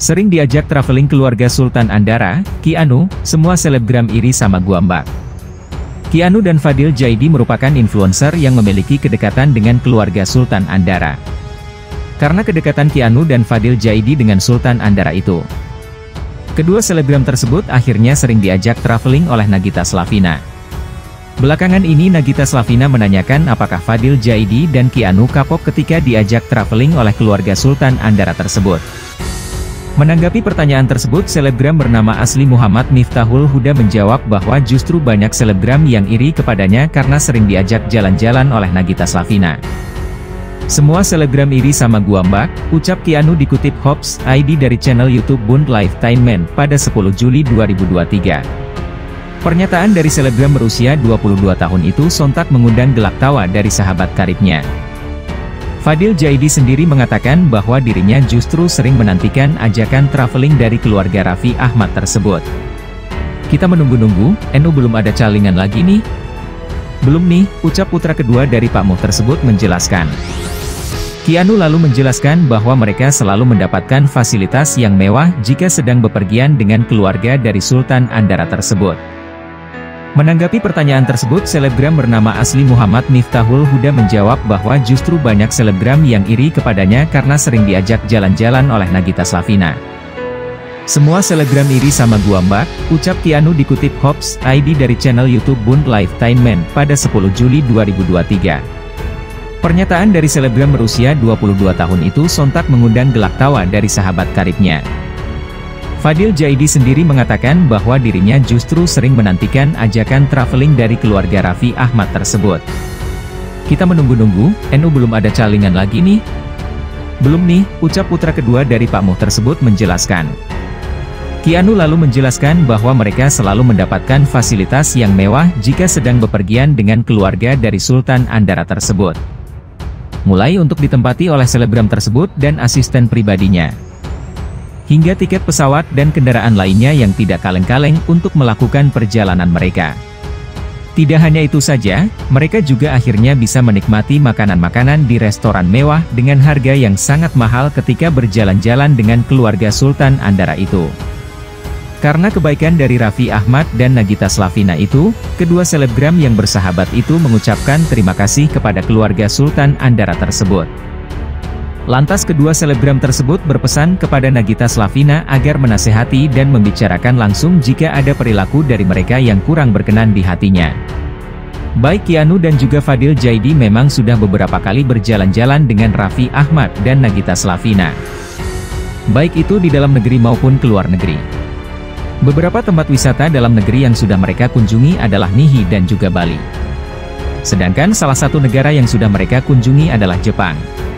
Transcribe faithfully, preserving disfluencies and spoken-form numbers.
Sering diajak traveling keluarga Sultan Andara, Keanu, semua selebgram iri sama gua mbak. Keanu dan Fadil Jaidi merupakan influencer yang memiliki kedekatan dengan keluarga Sultan Andara. Karena kedekatan Keanu dan Fadil Jaidi dengan Sultan Andara itu, kedua selebgram tersebut akhirnya sering diajak traveling oleh Nagita Slavina. Belakangan ini Nagita Slavina menanyakan apakah Fadil Jaidi dan Keanu kapok ketika diajak traveling oleh keluarga Sultan Andara tersebut. Menanggapi pertanyaan tersebut, selebgram bernama asli Muhammad Miftahul Huda menjawab bahwa justru banyak selebgram yang iri kepadanya karena sering diajak jalan-jalan oleh Nagita Slavina. Semua selebgram iri sama gua mbak, ucap Keanu dikutip Hops titik I D dari channel YouTube Bund Lifetime pada sepuluh Juli dua ribu dua puluh tiga. Pernyataan dari selebgram berusia dua puluh dua tahun itu sontak mengundang gelak tawa dari sahabat karibnya. Fadil Jaidi sendiri mengatakan bahwa dirinya justru sering menantikan ajakan traveling dari keluarga Raffi Ahmad tersebut. Kita menunggu-nunggu, N U belum ada calingan lagi nih? Belum nih, ucap putra kedua dari Pak Muh tersebut menjelaskan. Keanu lalu menjelaskan bahwa mereka selalu mendapatkan fasilitas yang mewah jika sedang bepergian dengan keluarga dari Sultan Andara tersebut. Menanggapi pertanyaan tersebut, selebgram bernama asli Muhammad Miftahul Huda menjawab bahwa justru banyak selebgram yang iri kepadanya karena sering diajak jalan-jalan oleh Nagita Slavina. Semua selebgram iri sama gua mbak, ucap Keanu dikutip Hops titik I D dari channel YouTube Bund Lifetime pada sepuluh Juli dua ribu dua puluh tiga. Pernyataan dari selebgram berusia dua puluh dua tahun itu sontak mengundang gelak tawa dari sahabat karibnya. Fadil Jaidi sendiri mengatakan bahwa dirinya justru sering menantikan ajakan traveling dari keluarga Raffi Ahmad tersebut. Kita menunggu-nunggu, N U belum ada calingan lagi nih? Belum nih, ucap putra kedua dari Pak Muh tersebut menjelaskan. Keanu lalu menjelaskan bahwa mereka selalu mendapatkan fasilitas yang mewah jika sedang bepergian dengan keluarga dari Sultan Andara tersebut. Mulai untuk ditempati oleh selebgram tersebut dan asisten pribadinya, hingga tiket pesawat dan kendaraan lainnya yang tidak kaleng-kaleng untuk melakukan perjalanan mereka. Tidak hanya itu saja, mereka juga akhirnya bisa menikmati makanan-makanan di restoran mewah dengan harga yang sangat mahal ketika berjalan-jalan dengan keluarga Sultan Andara itu. Karena kebaikan dari Raffi Ahmad dan Nagita Slavina itu, kedua selebgram yang bersahabat itu mengucapkan terima kasih kepada keluarga Sultan Andara tersebut. Lantas kedua selebgram tersebut berpesan kepada Nagita Slavina agar menasehati dan membicarakan langsung jika ada perilaku dari mereka yang kurang berkenan di hatinya. Baik Keanu dan juga Fadil Jaidi memang sudah beberapa kali berjalan-jalan dengan Raffi Ahmad dan Nagita Slavina, baik itu di dalam negeri maupun ke luar negeri. Beberapa tempat wisata dalam negeri yang sudah mereka kunjungi adalah Nihi dan juga Bali. Sedangkan salah satu negara yang sudah mereka kunjungi adalah Jepang.